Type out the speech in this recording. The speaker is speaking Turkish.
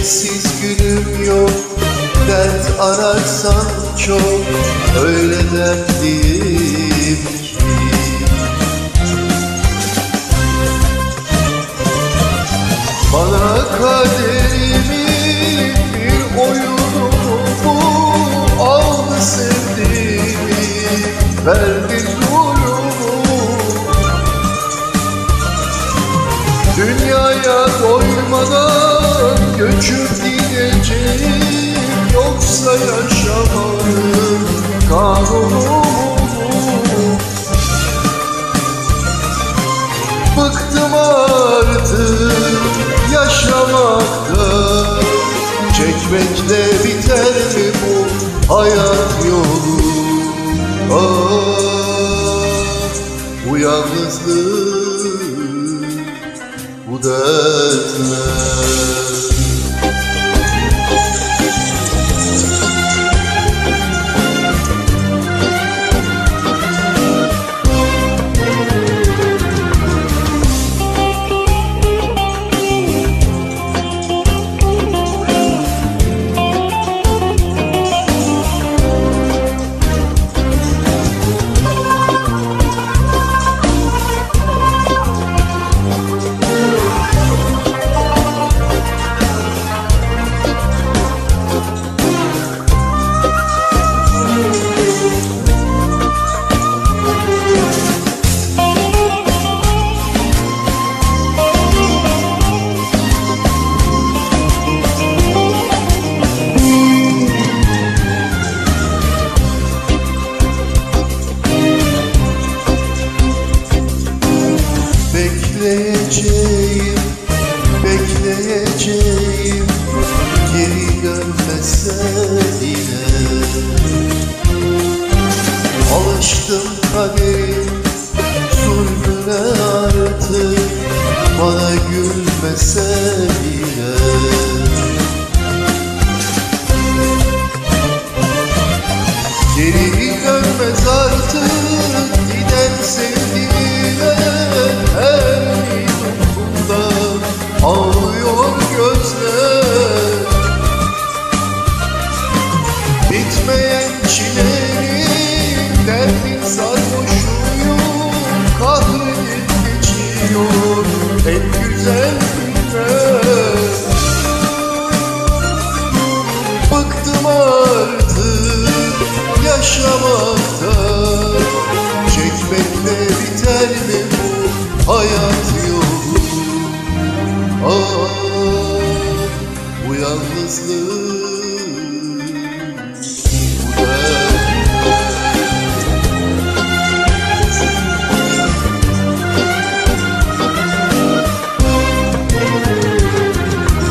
Neşesiz günüm yok, dert ararsan çok, öyle dertliyim ki. Bana kaderimin bir oyunu bu, aldı sevdiğimi, verdi zulümü. Dünyaya doymadan göçüp gideceğim, yoksa yaşamanın kanunu bu. Bıktım artık yaşamaktan, çekmekle biter mi bu hayat yolu? Ah, bu yalnızlık, bu dertler. Bekleyeceğim, bekleyeceğim, geri dönmese yine. Alıştım kaderin zulmüne artık, bana gülmese bile. Geri dönmez artık giden sevdiğine, her yudumda ağlıyor gözler. Bitmeyen çilenin, derdin sarhoşuyum, kahredip geçiyor en güzel günler. Bıktım artık yaşamaktan, çekmekle biter mi bu hayat yolu? Ah, bu yalnızlık,